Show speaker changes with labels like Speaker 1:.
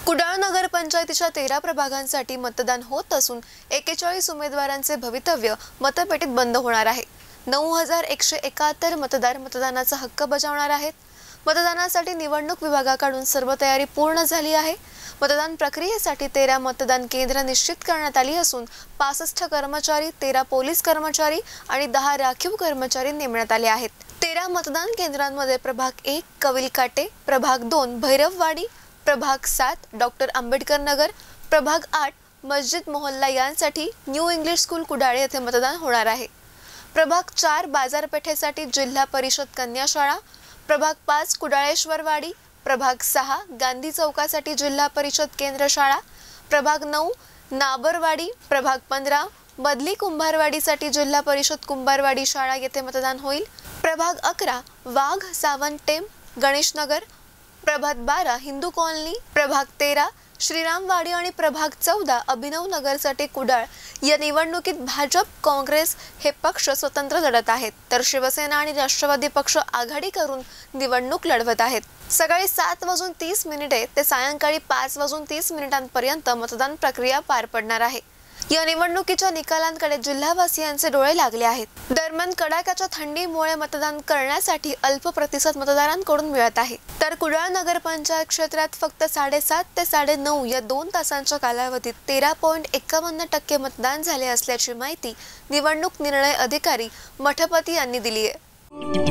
Speaker 1: कुडाळ नगरपंचायतीच्या 13 प्रभागांसाठी मतदान होत असून 41 उमेदवारांचे भवितव्य मतपेटीत बंद होणार आहे। 9171 मतदार मतदानाचा हक्क बजावणार आहेत। मतदानासाठी निवडणूक विभागाकडून सर्व तयारी पूर्ण झाली आहे। मतदान प्रक्रियेसाठी 13 मतदान केंद्र निश्चित करण्यात आली असून 65 कर्मचारी, 13 पोलीस कर्मचारी आणि 10 राखीव कर्मचारी नेमण्यात आले आहेत। 13 मतदान केंद्रांमध्ये प्रभाग 1 कविलकाटे, प्रभाग 2 भैरववाडी, प्रभाग 7 डॉक्टर आंबेडकर नगर, प्रभाग 8 मस्जिद मोहल्ला यांसाठी न्यू इंग्लिश स्कूल कुडाळे येथे मतदान होणार आहे। प्रभाग 4 बाजारपेठेसाठी जिल्हा परिषद कन्या शाळा, प्रभाग 5 कुडाळेश्वरवाडी, प्रभाग 6 गांधी चौकासाठी जिल्हा परिषद केंद्र शाळा, प्रभाग 9 नाबरवाडी, प्रभाग 15 बदली कुंभारवाडीसाठी जिल्हा परिषद कुंभारवाडी शाळा येथे मतदान होईल। प्रभाग 11 वाघ सावंत टेम गणेशनगर, प्रभाग 12 हिंदू कॉलनी, प्रभाग 13 श्रीरामवाडी आणि प्रभाग 14 अभिनव नगरसाठी कुडाळ या निवडणुकीत भाजप, काँग्रेस हे पक्ष स्वतंत्र लढत आहेत, तर शिवसेना आणि राष्ट्रवादी पक्ष आघाडी करून निवडणूक लढवत आहेत। सकाळी 7:30 ते सायंकाळी 5:30 पर्यंत मतदान प्रक्रिया पार पडणार आहे। या निवडणुकीच्या निकालांकडे जिल्हावासियांचे डोळे लागले आहेत। दरम्यान कडाक्याच्या थंडीमुळे मतदान करण्यासाठी अल्प प्रतिसाद मतदारांकडून मिळत आहे, तर कुडाळ नगरपंचायत क्षेत्रात फक्त 7:30 ते 9:30 या 2 तासांच्या कालावधीत 13.51% मतदान झाले असल्याची माहिती निवडणूक निर्णय अधिकारी मठपती यांनी दिली आहे।